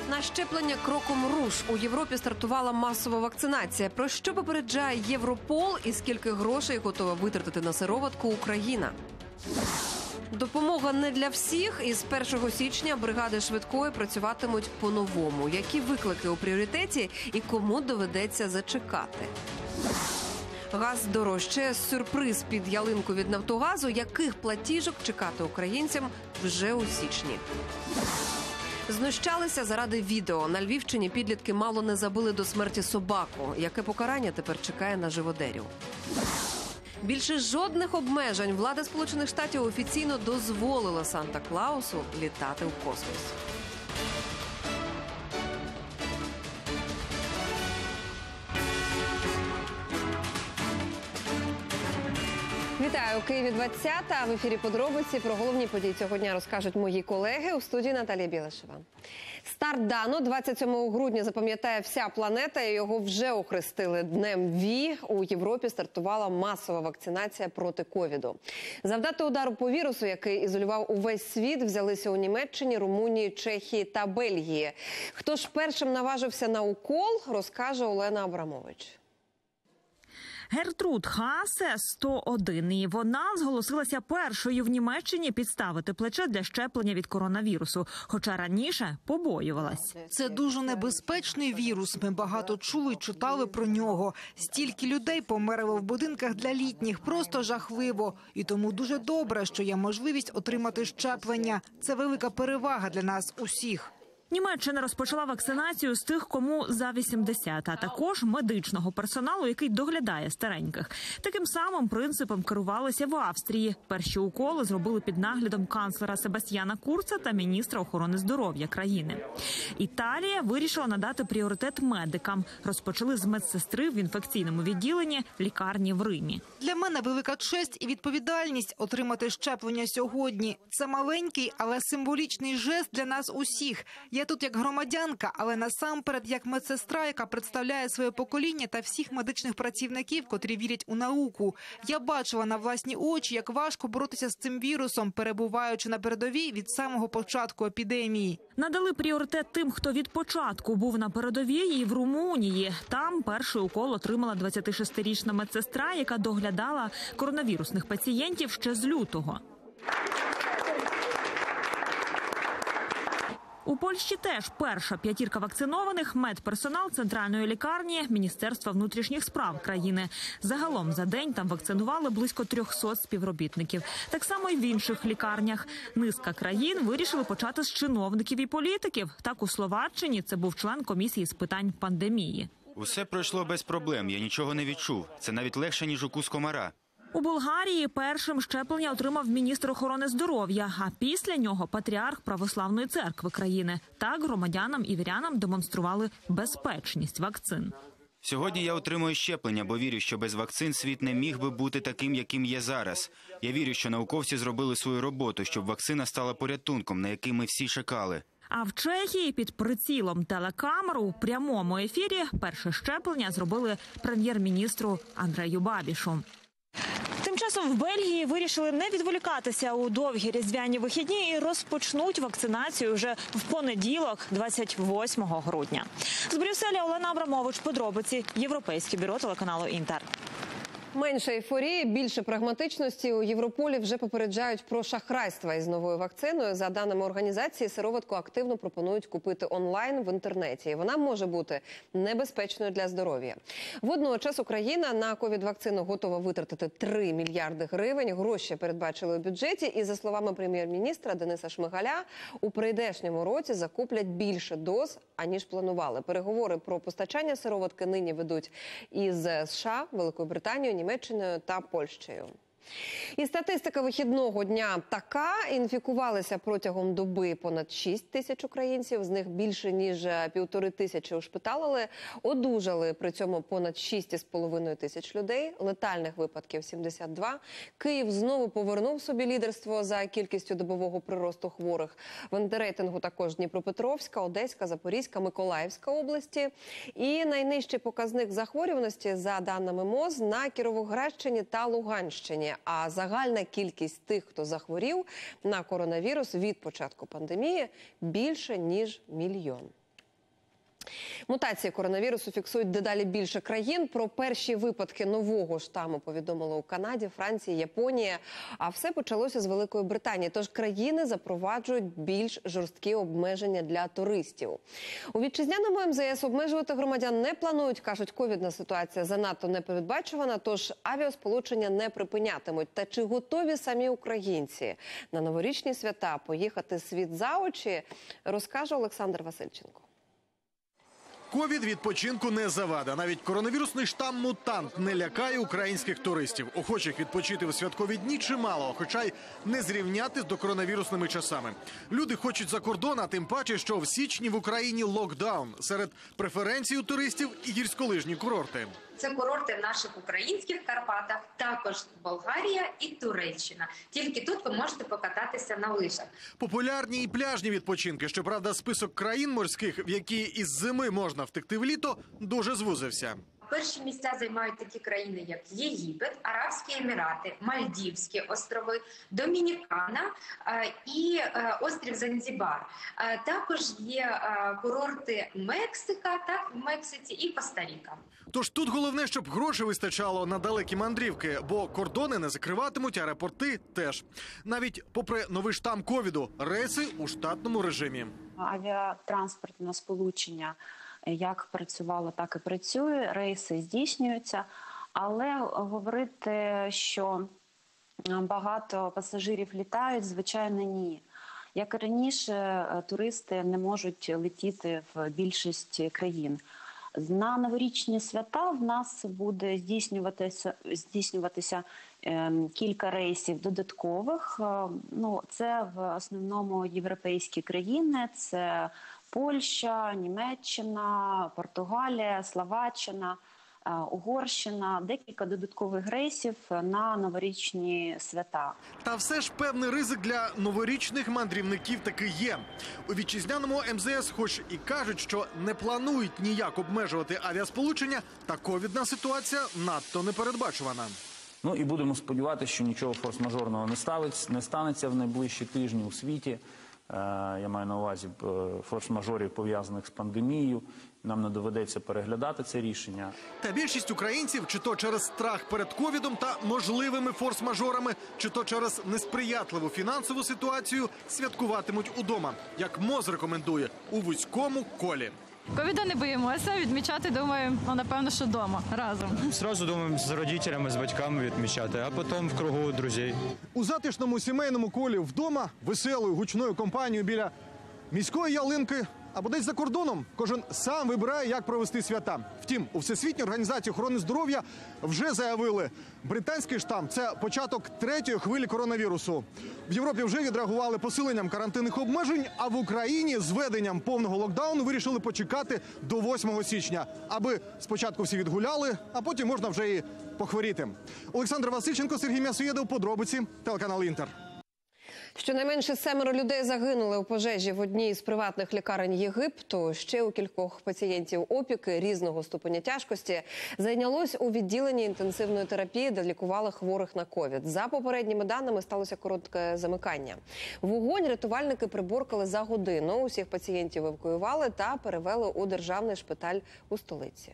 На щеплення кроком руш. У Європі стартувала масова вакцинація. Про що попереджає Європол і скільки грошей готова витратити на сироватку Україна? Допомога не для всіх. Із 1 січня бригади швидкої працюватимуть по-новому. Які виклики у пріоритеті і кому доведеться зачекати? Газ дорожчає. Сюрприз під ялинку від «Нафтогазу». Яких платіжок чекати українцям вже у січні? Знущалися заради відео. На Львівщині підлітки мало не забили до смерті собаку. Яке покарання тепер чекає на живодерів? Більше жодних обмежень. Влада Сполучених Штатів офіційно дозволила Санта-Клаусу літати в космос. Вітаю, у Києві 20-та. В ефірі подробиці. Про головні події цього дня розкажуть мої колеги. У студії Наталія Білашева. Старт дано 27 грудня запам'ятає вся планета, і його вже охрестили Днем ВІ. У Європі стартувала масова вакцинація проти ковіду. Завдати удару по вірусу, який ізолював увесь світ, взялися у Німеччині, Румунії, Чехії та Бельгії. Хто ж першим наважився на укол, розкаже Олена Абрамович. Гертруд Хаасе 101, і вона зголосилася першою в Німеччині підставити плече для щеплення від коронавірусу, хоча раніше побоювалась. Це дуже небезпечний вірус, ми багато чули і читали про нього. Стільки людей померло в будинках для літніх, просто жахливо. І тому дуже добре, що є можливість отримати щеплення. Це велика перевага для нас усіх. Німеччина розпочала вакцинацію з тих, кому за 80, а також медичного персоналу, який доглядає стареньких. Таким самим принципом керувалися в Австрії. Перші уколи зробили під наглядом канцлера Себастьяна Курца та міністра охорони здоров'я країни. Італія вирішила надати пріоритет медикам. Розпочали з медсестри в інфекційному відділенні лікарні в Римі. Для мене велика честь і відповідальність отримати щеплення сьогодні. Це маленький, але символічний жест для нас усіх. Я тут як громадянка, але насамперед як медсестра, яка представляє своє покоління та всіх медичних працівників, котрі вірять у науку. Я бачила на власні очі, як важко боротися з цим вірусом, перебуваючи на передовій від самого початку епідемії. Надали пріоритет тим, хто від початку був на передовій, і в Румунії. Там перший укол отримала 26-річна медсестра, яка доглядала коронавірусних пацієнтів ще з лютого. У Польщі теж перша п'ятірка вакцинованих – медперсонал центральної лікарні Міністерства внутрішніх справ країни. Загалом за день там вакцинували близько 300 співробітників. Так само і в інших лікарнях. Низка країн вирішили почати з чиновників і політиків. Так у Словаччині це був член комісії з питань пандемії. Усе пройшло без проблем, я нічого не відчув. Це навіть легше, ніж укус комара. У Болгарії першим щеплення отримав міністр охорони здоров'я, а після нього патріарх Православної церкви країни. Так громадянам і вірянам демонстрували безпечність вакцин. Сьогодні я отримую щеплення, бо вірю, що без вакцин світ не міг би бути таким, яким є зараз. Я вірю, що науковці зробили свою роботу, щоб вакцина стала порятунком, на який ми всі чекали. А в Чехії під прицілом телекамер у прямому ефірі перше щеплення зробили прем'єр-міністру Андрею Бабішу. Тим часом в Бельгії вирішили не відволікатися у довгі різдвяні вихідні і розпочнуть вакцинацію вже в понеділок, 28 грудня. З Брюсселя Олена Абрамович, подробиці, Європейське бюро телеканалу «Інтер». Менше ейфорії, більше прагматичності. У Європолі вже попереджають про шахрайства із новою вакциною. За даними організації, сироватку активно пропонують купити онлайн в інтернеті. І вона може бути небезпечною для здоров'я. Водночас Україна на ковід-вакцину готова витратити 3 мільярди гривень. Гроші передбачили у бюджеті. І, за словами прем'єр-міністра Дениса Шмигаля, у прийдешньому році закуплять більше доз, аніж планували. Переговори про постачання сироватки нині ведуть із США, Великою Британією, Німеччиною та Польщею. І статистика вихідного дня така. Інфікувалися протягом доби понад 6 тисяч українців. З них більше, ніж 1500 ушпиталили. Одужали при цьому понад 6,5 тисяч людей. Летальних випадків 72. Київ знову повернув собі лідерство за кількістю добового приросту хворих. В антирейтингу також Дніпропетровська, Одеська, Запорізька, Миколаївська області. І найнижчий показник захворюваності, за даними МОЗ, на Кіровоградщині та Луганщині. А загальна кількість тих, хто захворів на коронавірус від початку пандемії, більше ніж 1 мільйон. Мутації коронавірусу фіксують дедалі більше країн. Про перші випадки нового штаму повідомили у Канаді, Франції, Японії. А все почалося з Великої Британії. Тож країни запроваджують більш жорсткі обмеження для туристів. У вітчизняному МЗС обмежувати громадян не планують. Кажуть, ковідна ситуація занадто непередбачувана, тож авіасполучення не припинятимуть. Та чи готові самі українці на новорічні свята поїхати світ за очі, розкаже Олександр Васильченко. Ковід відпочинку не завада. Навіть коронавірусний штам-мутант не лякає українських туристів. Охочих відпочити у святкові дні чимало, хоча й не зрівняти з докоронавірусними часами. Люди хочуть за кордон, а тим паче, що в січні в Україні локдаун. Серед преференцій у туристів і гірськолижні курорти. Це курорти в наших українських Карпатах, також Болгарія і Туреччина. Тільки тут ви можете покататися на лижах. Популярні і пляжні відпочинки. Щоправда, список країн морських, в які із зими можна втекти в літо, дуже звузився. Перші місця займають такі країни, як Єгипет, Арабські Емірати, Мальдівські острови, Домінікана і острів Занзібар. Також є курорти Мексика, так, в Мексиці і Коста-Ріка. Тож тут головне, щоб грошей вистачало на далекі мандрівки, бо кордони не закриватимуть, аеропорти теж. Навіть попри новий штам ковіду, рейси у штатному режимі. Авіатранспортне сполучення як працювало, так і працює, рейси здійснюються, але говорити, що багато пасажирів літають, звичайно, ні. Як і раніше, туристи не можуть летіти в більшість країн. На новорічні свята в нас буде здійснюватися кілька рейсів додаткових. Це в основному європейські країни, це Польща, Німеччина, Португалія, Словаччина, Угорщина, декілька додаткових рейсів на новорічні свята. Та все ж певний ризик для новорічних мандрівників таки є. У вітчизняному МЗС хоч і кажуть, що не планують ніяк обмежувати авіасполучення, та ковідна ситуація надто непередбачувана. І будемо сподіватися, що нічого форс-мажорного не станеться в найближчі тижні у світі. Я маю на увазі форс-мажорів, пов'язаних з пандемією. Нам не доведеться переглядати це рішення. Та більшість українців, чи то через страх перед ковідом та можливими форс-мажорами, чи то через несприятливу фінансову ситуацію, святкуватимуть удома, як МОЗ рекомендує, у вузькому колі. Ковіда не боїмося, відмічати, думаю, напевно, що вдома, разом. Зразу думаємо з родителями, з батьками відмічати, а потім в кругу друзів. У затишному сімейному колі вдома, веселою гучною компанією біля міської ялинки або десь за кордоном, кожен сам вибирає, як провести свята. Втім, у Всесвітній організації охорони здоров'я вже заявили, британський штам – це початок третьої хвилі коронавірусу. В Європі вже відреагували посиленням карантинних обмежень, а в Україні з введенням повного локдауну вирішили почекати до 8 січня, аби спочатку всі відгуляли, а потім можна вже і похворіти. Олександр Васильченко, Сергій М'ясоєдов, подробиці, телеканал «Інтер». Щонайменше 7 людей загинули у пожежі в одній з приватних лікарень Єгипту. Ще у кількох пацієнтів опіки різного ступеня тяжкості зайнялось у відділенні інтенсивної терапії, де лікували хворих на ковід. За попередніми даними сталося коротке замикання. Вогонь рятувальники приборкали за годину. Усіх пацієнтів евакуювали та перевели у державний шпиталь у столиці.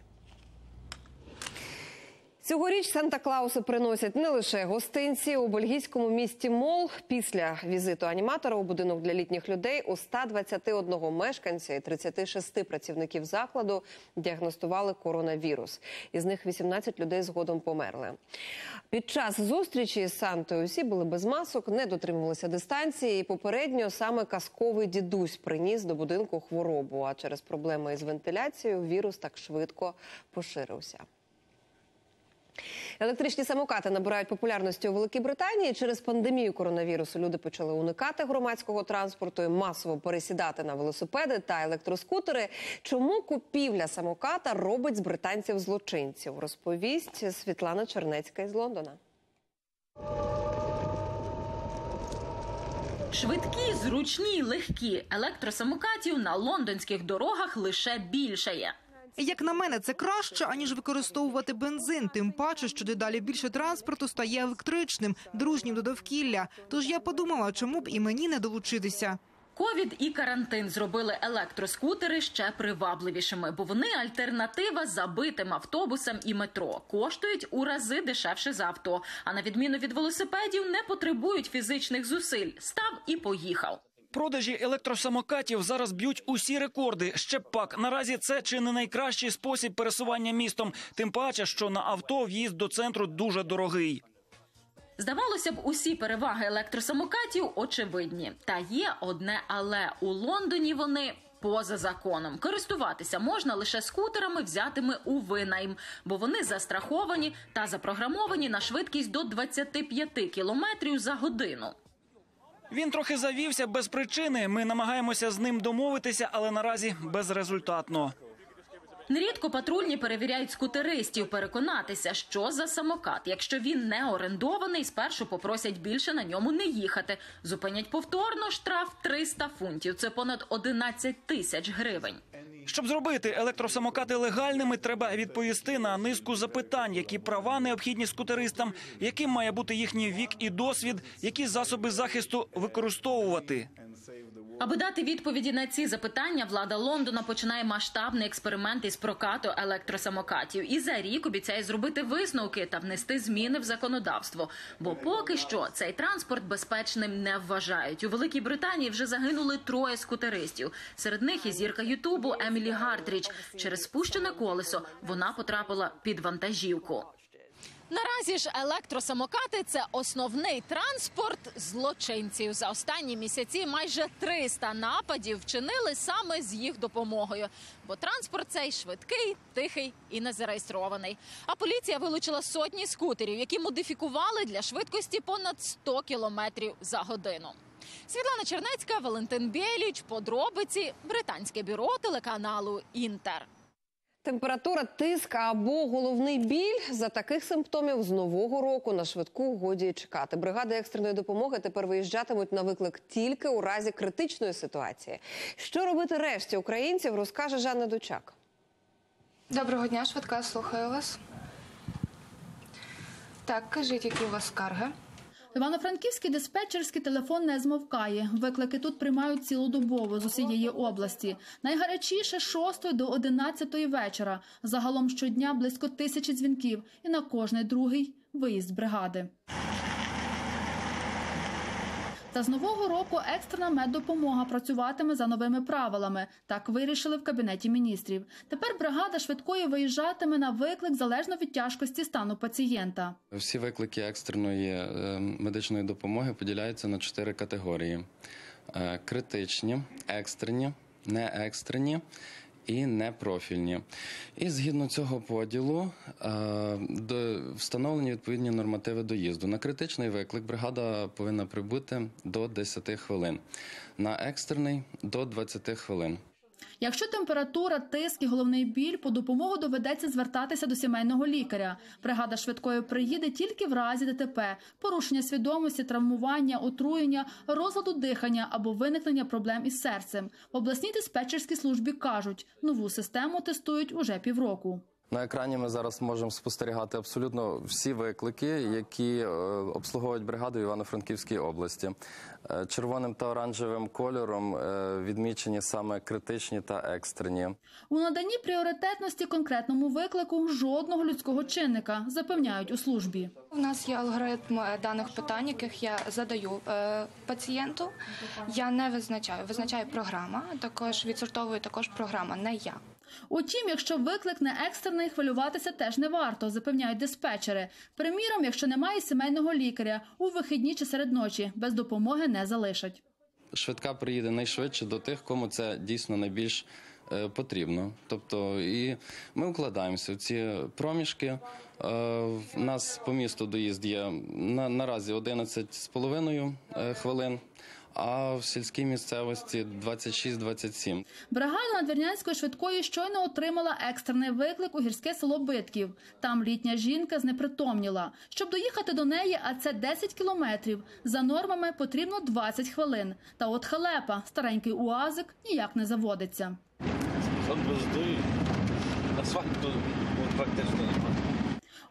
Цьогоріч Санта-Клауси приносять не лише гостинці. У бельгійському місті Мол після візиту аніматора у будинок для літніх людей у 121 мешканця і 36 працівників закладу діагностували коронавірус. Із них 18 людей згодом померли. Під час зустрічі з Сантою усі були без масок, не дотримувалися дистанції. І попередньо саме казковий дідусь приніс до будинку хворобу. А через проблеми із вентиляцією вірус так швидко поширився. Електричні самокати набирають популярності у Великій Британії. Через пандемію коронавірусу люди почали уникати громадського транспорту і масово пересідати на велосипеди та електроскутери. Чому купівля самоката робить з британців злочинців? Розповість Світлана Чернецька із Лондона. Швидкі, зручні, легкі. Електросамокатів на лондонських дорогах лише більшає. Як на мене, це краще, аніж використовувати бензин. Тим паче, що дедалі більше транспорту стає електричним, дружнім до довкілля. Тож я подумала, чому б і мені не долучитися. Ковід і карантин зробили електроскутери ще привабливішими, бо вони альтернатива забитим автобусам і метро. Коштують у рази дешевше за авто, а на відміну від велосипедів не потребують фізичних зусиль. Став і поїхав. Продажі електросамокатів зараз б'ють усі рекорди. Ще б пак. Наразі це чи не найкращий спосіб пересування містом. Тим паче, що на авто в'їзд до центру дуже дорогий. Здавалося б, усі переваги електросамокатів очевидні. Та є одне «але». У Лондоні вони поза законом. Користуватися можна лише скутерами, взятими у винайм, бо вони застраховані та запрограмовані на швидкість до 25 кілометрів за годину. Він трохи завівся без причини. Ми намагаємося з ним домовитися, але наразі безрезультатно. Нерідко патрульні перевіряють скутеристів, переконатися, що за самокат. Якщо він не орендований, спершу попросять більше на ньому не їхати. Зупинять повторно, штраф 300 фунтів. Це понад 11 тисяч гривень. Щоб зробити електросамокати легальними, треба відповісти на низку запитань, які права необхідні скутеристам, яким має бути їхній вік і досвід, які засоби захисту використовувати. Аби дати відповіді на ці запитання, влада Лондона починає масштабний експеримент із прокату електросамокатів. І за рік обіцяє зробити висновки та внести зміни в законодавство. Бо поки що цей транспорт безпечним не вважають. У Великій Британії вже загинули 3 скутеристів. Серед них і зірка Ютубу Емілі Гартрідж. Через спущене колесо вона потрапила під вантажівку. Наразі ж електросамокати – це основний транспорт злочинців. За останні місяці майже 300 нападів вчинили саме з їх допомогою. Бо транспорт цей швидкий, тихий і незареєстрований. А поліція вилучила сотні скутерів, які модифікували для швидкості понад 100 кілометрів за годину. Світлана Чернецька, Валентин Бєліч, подробиці, британське бюро телеканалу «Інтер». Температура, тиск або головний біль – за таких симптомів з нового року на швидку годі чекати. Бригади екстреної допомоги тепер виїжджатимуть на виклик тільки у разі критичної ситуації. Що робити решті українців, розкаже Жанна Дучак. Доброго дня, швидка, слухаю вас. Так, кажіть, які у вас скарги? Івано-Франківський диспетчерський телефон не змовкає. Виклики тут приймають цілодобово з усієї області. Найгарячіше з 6 до 11 вечора. Загалом щодня близько 1000 дзвінків. І на кожний другий – виїзд бригади. Та з нового року екстрена меддопомога працюватиме за новими правилами. Так вирішили в Кабінеті міністрів. Тепер бригада швидкої виїжджатиме на виклик залежно від тяжкості стану пацієнта. Всі виклики екстреної медичної допомоги поділяються на 4 категорії. Критичні, екстрені, неекстрені і непрофільні. І згідно цього поділу встановлені відповідні нормативи доїзду. На критичний виклик бригада повинна прибути до 10 хвилин, на екстрений – до 20 хвилин. Якщо температура, тиск і головний біль, по допомогу доведеться звертатися до сімейного лікаря. Бригада швидкої приїде тільки в разі ДТП, порушення свідомості, травмування, отруєння, розладу дихання або виникнення проблем із серцем. В обласній диспетчерській службі кажуть, нову систему тестують уже півроку. На екрані ми зараз можемо спостерігати абсолютно всі виклики, які обслуговують бригаду в Івано-Франківській області. Червоним та оранжевим кольором відмічені саме критичні та екстрені. У наданні пріоритетності конкретному виклику жодного людського чинника, запевняють у службі. У нас є алгоритм даних питань, яких я задаю пацієнту. Я не визначаю, визначає програма, також відсортовує програма, не я. Утім, якщо виклик не екстрений, хвилюватися теж не варто, запевняють диспетчери. Приміром, якщо немає сімейного лікаря, у вихідні чи серед ночі без допомоги не залишать. Швидка приїде найшвидше до тих, кому це дійсно найбільш потрібно. Тобто і ми укладаємося в ці проміжки. У нас по місту доїзд є наразі 11,5 хвилин. А в сільській місцевості 26-27. Бригада надвірнянської швидкої щойно отримала екстрений виклик у гірське село Битків. Там літня жінка знепритомніла. Щоб доїхати до неї, а це 10 кілометрів, за нормами потрібно 20 хвилин. Та от халепа, старенький УАЗик, ніяк не заводиться.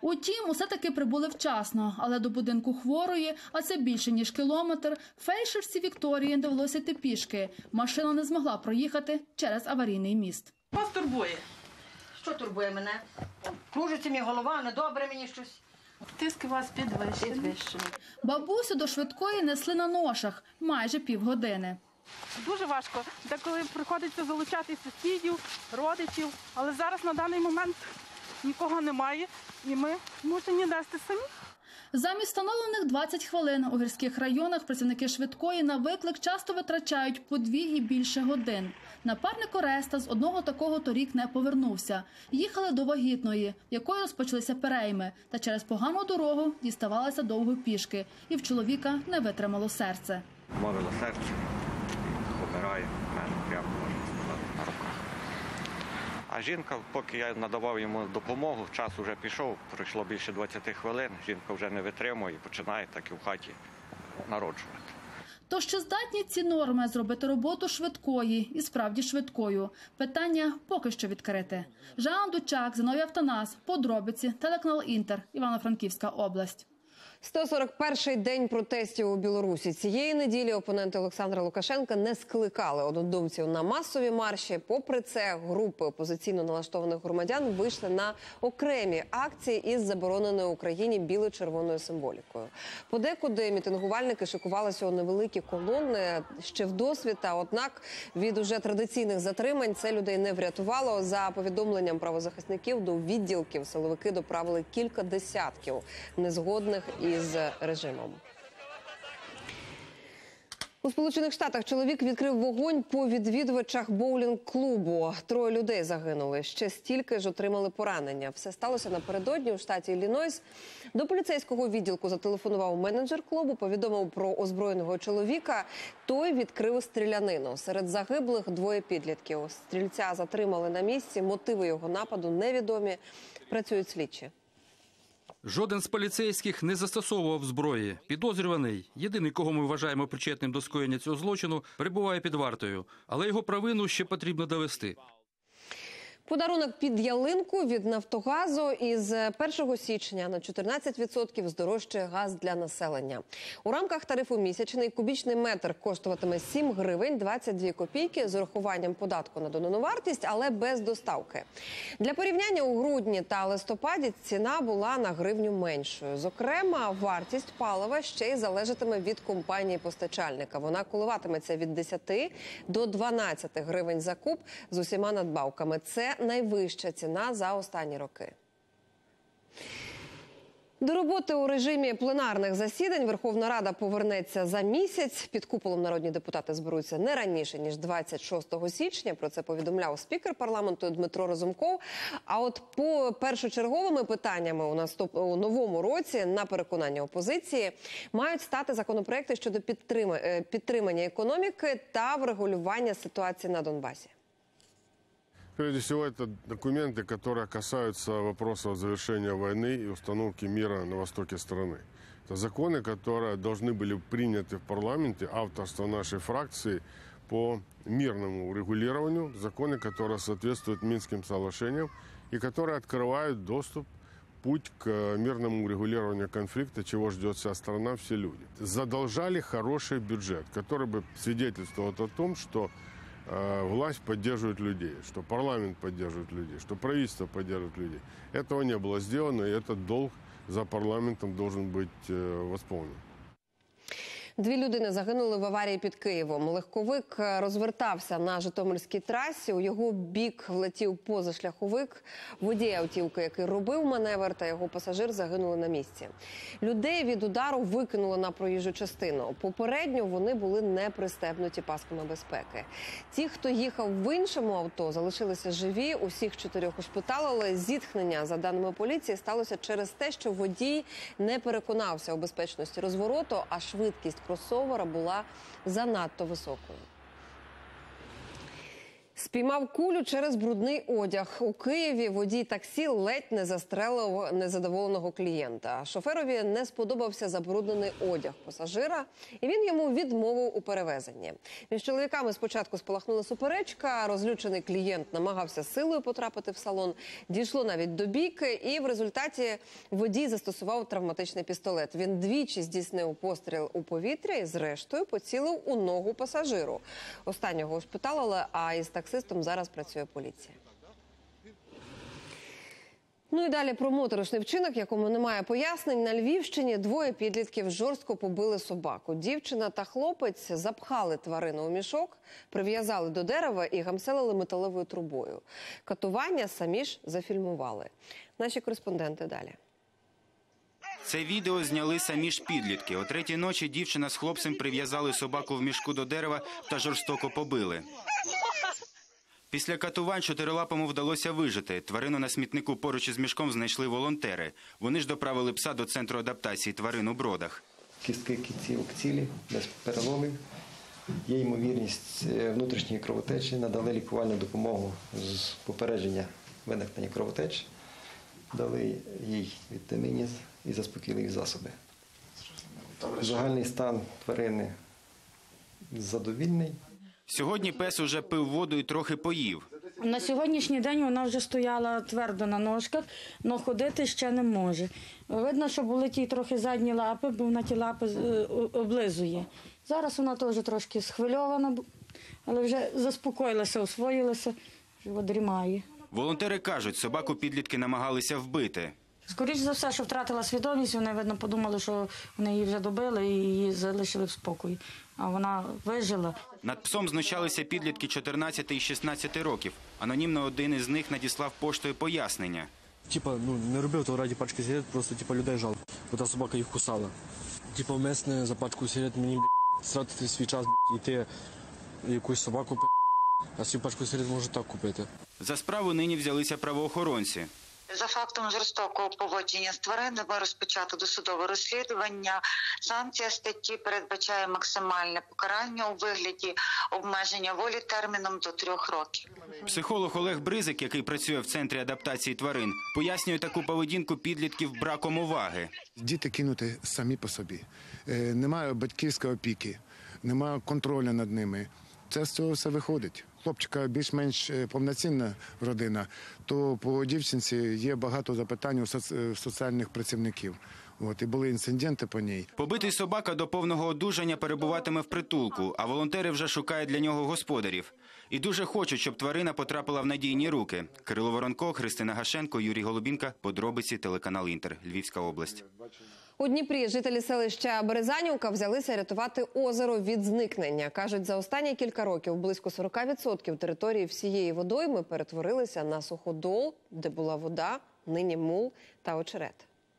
Утім, усе-таки прибули вчасно, але до будинку хворої, а це більше ніж кілометр, фельдшерці Вікторії довелося йти пішки. Машина не змогла проїхати через аварійний міст. Вас турбує? Що турбує мене? Кружиться мені голова, недобре мені щось. Тиск у вас підвищений. Бабусю до швидкої несли на ношах майже півгодини. Дуже важко. Деколи приходиться залучати сусідів, родичів, але зараз на даний момент нікого немає і ми змушені нести самі. Замість встановлених 20 хвилин у гірських районах працівники швидкої на виклик часто витрачають по 2 і більше годин. Напарник Ореста з одного такого торік не повернувся. Їхали до Вагітної, якою розпочалися перейми, та через погану дорогу діставалися довго пішки. І в чоловіка не витримало серце. Морило серце, помирає в мене прямо, можна сказати, на руках. А жінка, поки я надавав йому допомогу, час вже пішов, пройшло більше 20 хвилин, жінка вже не витримує і починає так і в хаті народжувати. То чи здатні ці норми зробити роботу швидкої і справді швидкою? Питання поки що відкрите. Жанна Дучак, Зиновій Автонас, подробиці, телеканал Інтер, Івано-Франківська область. 141-й день протестів у Білорусі. Цієї неділі опоненти Олександра Лукашенка не скликали однодумців на масові марші. Попри це, групи опозиційно налаштованих громадян вийшли на окремі акції із забороненою Україні біло-червоною символікою. Подекуди мітингувальники шикувалися у невеликі колони ще вдосвіта, однак від уже традиційних затримань це людей не врятувало. За повідомленням правозахисників, до відділків силовики доправили кілька десятків незгодних із режимом. У Сполучених Штатах чоловік відкрив вогонь по відвідувачах боулінг-клубу. 3 людей загинули, ще стільки ж отримали поранення. Все сталося напередодні у штаті Іллінойс. До поліцейського відділку зателефонував менеджер клубу, повідомив про озброєного чоловіка. Той відкрив стрілянину. Серед загиблих 2 підлітків. Стрільця затримали на місці, мотиви його нападу невідомі. Працюють слідчі. Жоден з поліцейських не застосовував зброї. Підозрюваний, єдиний, кого ми вважаємо причетним до скоєння цього злочину, перебуває під вартою. Але його провину ще потрібно довести. Подарунок під ялинку від «Нафтогазу». Із 1 січня на 14% здорожчає газ для населення. У рамках тарифу місячний кубічний метр коштуватиме 7 гривень 22 копійки з урахуванням податку на додану вартість, але без доставки. Для порівняння, у грудні та листопаді ціна була на гривню меншою. Зокрема, вартість палива ще й залежатиме від компанії-постачальника. Вона коливатиметься від 10 до 12 гривень за куб з усіма надбавками. Це найвища ціна за останні роки. До роботи у режимі пленарних засідань Верховна Рада повернеться за місяць. Під куполом народні депутати зберуться не раніше, ніж 26 січня. Про це повідомляв спікер парламенту Дмитро Разумков. А от по першочерговими питаннями у новому році, на переконання опозиції, мають стати законопроекти щодо підтримання економіки та врегулювання ситуації на Донбасі. Прежде всего, это документы, которые касаются вопросов завершения войны и установки мира на востоке страны. Это законы, которые должны были приняты в парламенте, авторство нашей фракции, по мирному урегулированию. Законы, которые соответствуют Минским соглашениям и которые открывают доступ, путь к мирному урегулированию конфликта, чего ждет вся страна, все люди. Задолжали хороший бюджет, который бы свидетельствовал о том, что власть поддерживает людей, что парламент поддерживает людей, что правительство поддерживает людей. Этого не было сделано, и этот долг за парламентом должен быть восполнен. 2 людини загинули в аварії під Києвом. Легковик розвертався на Житомирській трасі. У його бік влетів позашляховик. Водій автівки, який робив маневр, та його пасажир загинули на місці. Людей від удару викинуло на проїжджу частину. Попередньо вони були не пристебнуті пасками безпеки. Ті, хто їхав в іншому авто, залишилися живі. Усіх 4 ушпиталили. Зіткнення, за даними поліції, сталося через те, що водій не переконався у безпечності розвороту, а швидкість кросовера була занадто високою. З Впіймав кулю через брудний одяг. У Києві водій таксі ледь не застрелив незадоволеного клієнта. Шоферові не сподобався забруднений одяг пасажира, і він йому відмовив у перевезенні. Між чоловіками спочатку спалахнула суперечка, розлючений клієнт намагався силою потрапити в салон, дійшло навіть до бійки, і в результаті водій застосував травматичний пістолет. Він двічі здійснив постріл у повітря і зрештою поцілив у ногу пасажиру. Останнього ушпиталили, а із таксистом зараз працює поліція. Ну і далі про моторошний вчинок, якому немає пояснень. На Львівщині двоє підлітків жорстко побили собаку. Дівчина та хлопець запхали тварину у мішок, прив'язали до дерева і гамселили металевою трубою. Катування самі ж зафільмували. Наші кореспонденти далі. Це відео зняли самі ж підлітки. О 3-й ночі дівчина з хлопцем прив'язали собаку в мішку до дерева та жорстоко побили. Після катувань чотирилапому вдалося вижити. Тварину на смітнику поруч із мішком знайшли волонтери. Вони ж доправили пса до центру адаптації тварин у Бродах. Кістки кінцівок цілі, без переломів. Є ймовірність внутрішньої кровотечі. Надали лікувальну допомогу з попередження виникнення кровотеч. Дали їй вітаміни і заспокійливі засоби. Загальний стан тварини задовільний. Сьогодні пес уже пив воду і трохи поїв. На сьогоднішній день вона вже стояла твердо на ножках, але ходити ще не може. Видно, що болить їй трохи задні лапи, бо вона ті лапи облизує. Зараз вона теж трошки схвильована, але вже заспокоїлася, освоїлася, вже дрімає. Волонтери кажуть, собаку підлітки намагалися вбити. Скоріше за все, що втратила свідомість, вони, видно, подумали, що вони її вже добили і її залишили в спокої. А вона вижила. Над псом знущалися підлітки 14 і 16 років. Анонімно один із них надіслав поштою пояснення. Не робив то раді пачки сигарет, просто людей жалко, бо та собака їх кусала. Вмесне за пачку сигарет мені стратити свій час, йти якусь собаку, а свою пачку сигарет можу так купити. За справу нині взялися правоохоронці. За фактом жорстокого поводження з тваринами розпочато досудове розслідування. Санкція статті передбачає максимальне покарання у вигляді обмеження волі терміном до 3 років. Психолог Олег Бризик, який працює в центрі адаптації тварин, пояснює таку поведінку підлітків браком уваги. Діти кинуті самі по собі. Немає батьківської опіки, немає контролю над ними. Це з цього все виходить. Хлопчика більш-менш повноцінна родина, то по дівчинці є багато запитань у соціальних працівників. І були інциденти по ній. Побитий собака до повного одужання перебуватиме в притулку, а волонтери вже шукають для нього господарів. І дуже хочуть, щоб тварина потрапила в надійні руки. Кирило Воронко, Христина Гашенко, Юрій Голубінка. Подробиці, телеканал «Інтер», Львівська область. У Дніпрі жителі селища Березанівка взялися рятувати озеро від зникнення. Кажуть, за останні кілька років близько 40% території всієї водойми перетворилися на суходол, де була вода, нині мул та очерет.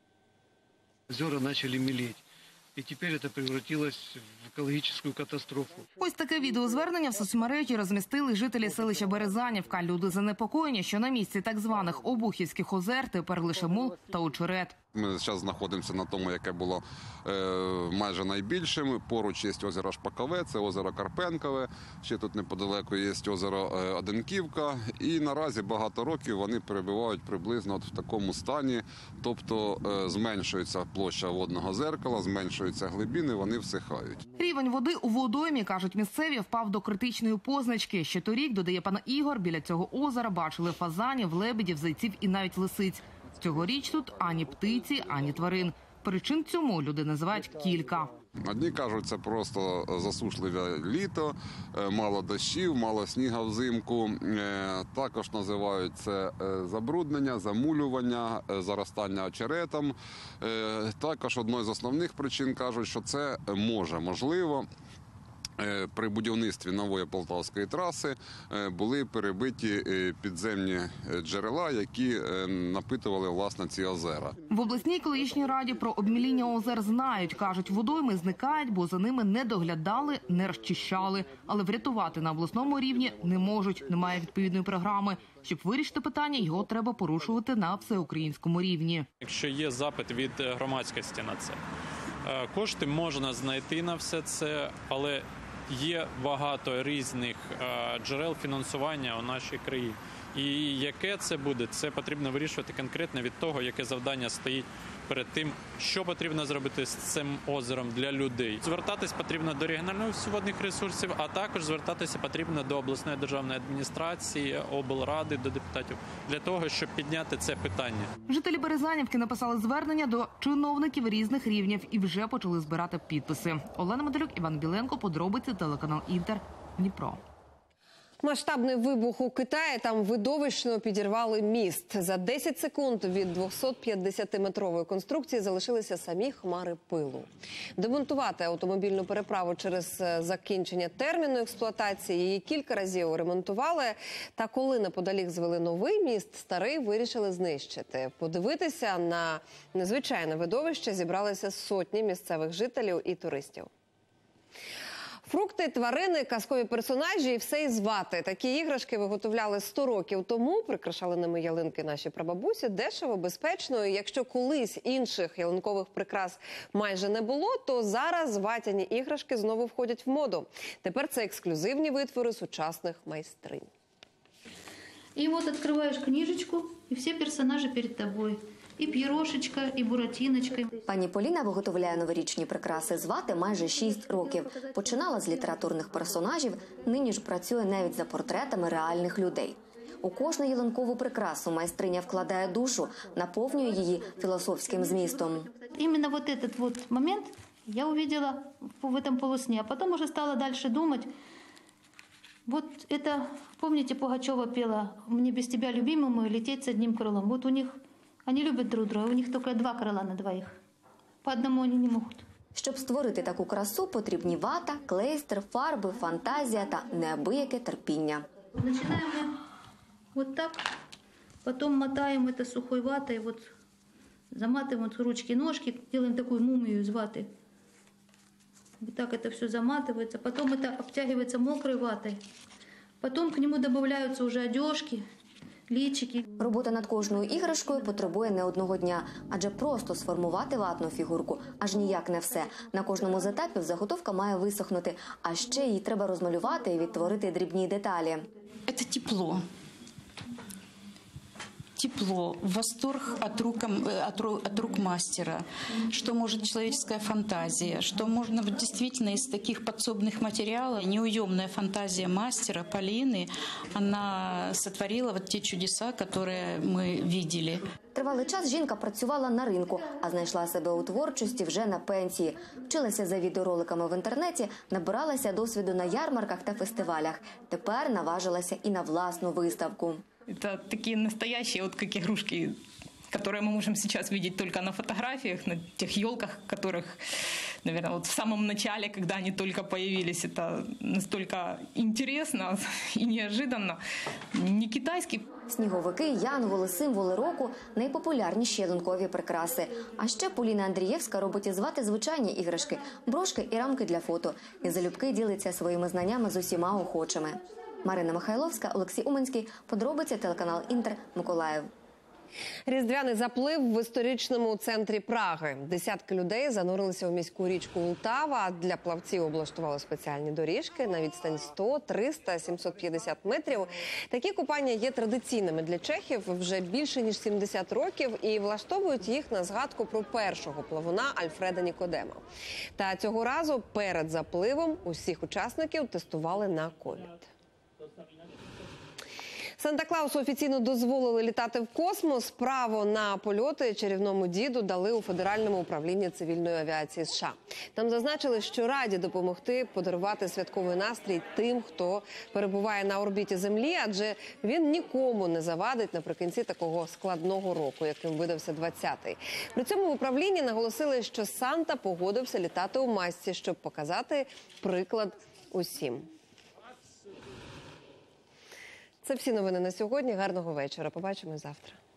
Озера почали міліти. І тепер це превратилось в екологічну катастрофу. Ось таке відеозвернення в соцмережі розмістили жителі селища Березанівка. Люди занепокоєні, що на місці так званих Обухівських озер тепер лише мул та очерет. Ми зараз знаходимося на тому, яке було майже найбільшим. Поруч є озеро Шпакове, це озеро Карпенкове. Ще тут неподалеку є озеро Оденківка. І наразі багато років вони перебувають приблизно в такому стані. Тобто зменшується площа водного зеркала, зменшуються глибини, вони всихають. Рівень води у водоймі, кажуть місцеві, впав до критичної позначки. Ще торік, додає пан Ігор, біля цього озера бачили фазанів, лебедів, зайців і навіть лисиць. Цьогоріч тут ані птиці, ані тварин. Причин цьому люди називають кілька. Одні кажуть, це просто засушливе літо, мало дощів, мало снігу взимку. Також називають це забруднення, замулювання, заростання очеретом. Також одною з основних причин кажуть, що це можливо. При будівництві нової Полтавської траси були перебиті підземні джерела, які напитували, власне, ці озера. В обласній екологічній раді про обміління озер знають. Кажуть, водойми зникають, бо за ними не доглядали, не розчищали. Але врятувати на обласному рівні не можуть, немає відповідної програми. Щоб вирішити питання, його треба порушувати на всеукраїнському рівні. Якщо є запит від громадськості на це, кошти можна знайти на все це, але є багато різних джерел фінансування у нашій країні. І яке це буде, це потрібно вирішувати конкретно від того, яке завдання стоїть перед тим, що потрібно зробити з цим озером для людей. Звертатись потрібно до регіональних водних ресурсів, а також звертатися потрібно до обласної державної адміністрації, облради, до депутатів, для того, щоб підняти це питання. Жителі Березанівки написали звернення до чиновників різних рівнів і вже почали збирати підписи. Олена Медалюк, Іван Біленко, подробиці, телеканал «Інтер», Дніпро. Масштабний вибух у Китаї, там видовищно підірвали міст. За 10 секунд від 250-метрової конструкції залишилися самі хмари пилу. Демонтувати автомобільну переправу через закінчення терміну експлуатації її кілька разів ремонтували. Та коли неподалік звели новий міст, старий вирішили знищити. Подивитися на незвичайне видовище зібралися сотні місцевих жителів і туристів. Фрукти, тварини, казкові персонажі і все із вати. Такі іграшки виготовляли 100 років тому, прикрашали ними ялинки наші прабабусі, дешево, безпечно. І якщо колись інших ялинкових прикрас майже не було, то зараз ватяні іграшки знову входять в моду. Тепер це ексклюзивні витвори сучасних майстринь. І от відкриваєш книжечку, і всі персонажі перед тобою. І П'єрошечка, і Буратіночка. Пані Поліна виготовляє новорічні прикраси з вати майже 6 років. Починала з літературних персонажів, нині ж працює навіть за портретами реальних людей. У кожну ялинкову прикрасу майстриня вкладає душу, наповнює її філософським змістом. Іменно вот этот вот момент я увидела в этом полусне, а потом уже стала дальше думать. Вот это, помните, Пугачева пела «Мне без тебя, любимый мой, лететь с одним крылом». Вот у них, они любят друг друга, у них только 2 крила на двоих. По одному они не могут. Щоб створити таку красу, потрібні вата, клейстер, фарби, фантазія та неабияке терпіння. Начинаем мы вот так, потом мотаем это сухой ватой, вот заматываем вот ручки-ножки, делаем такую мумию из ваты. Вот так это все заматывается, потом это обтягивается мокрой ватой. Потом к нему добавляются уже одежки, лічики. Робота над кожною іграшкою потребує не одного дня, адже просто сформувати ватну фігурку аж ніяк не все. На кожному з етапів заготовка має висохнути, а ще її треба розмалювати і відтворити дрібні деталі. Це тепло. Тепло, восторг от рук мастера, что может человеческая фантазия, что можно действительно из таких подсобных материалов. Неуемная фантазия мастера Полины, она сотворила вот те чудеса, которые мы видели. Тривалий час жінка працювала на ринку, а знайшла себе у творчості вже на пенсії. Вчилася за відеороликами в інтернеті, набиралася досвіду на ярмарках та фестивалях. Тепер наважилася і на власну виставку. Это такие настоящие, вот как игрушки, которые мы можем сейчас видеть только на фотографиях, на тех елках, которых, наверное, вот в самом начале, когда они только появились, это настолько интересно и неожиданно. Не китайский. Сніговики, янголи, символи року – найпопулярніші ялинкові прикраси. А ще Поліна Андрієвська робить із вати звичайні іграшки, брошки і рамки для фото. І залюбки ділиться своїми знаннями з усіма охочими. Марина Михайловська, Олексій Уманський. Подробиці, телеканал «Інтер», Миколаїв. Різдвяний заплив в історичному центрі Праги. Десятки людей занурилися в міську річку Ултава. Для плавців облаштували спеціальні доріжки на відстань 100, 300, 750 метрів. Такі купання є традиційними для чехів вже більше ніж 70 років і влаштовують їх на згадку про першого плавуна Альфреда Нікодема. Та цього разу перед запливом усіх учасників тестували на ковід. Санта-Клаусу офіційно дозволили літати в космос. Право на польоти чарівному діду дали у Федеральному управлінні цивільної авіації США. Там зазначили, що раді допомогти подарувати святковий настрій тим, хто перебуває на орбіті Землі, адже він нікому не завадить наприкінці такого складного року, яким видався 20-й. При цьому в управлінні наголосили, що Санта погодився літати у масці, щоб показати приклад усім. Це всі новини на сьогодні. Гарного вечора. Побачимось завтра.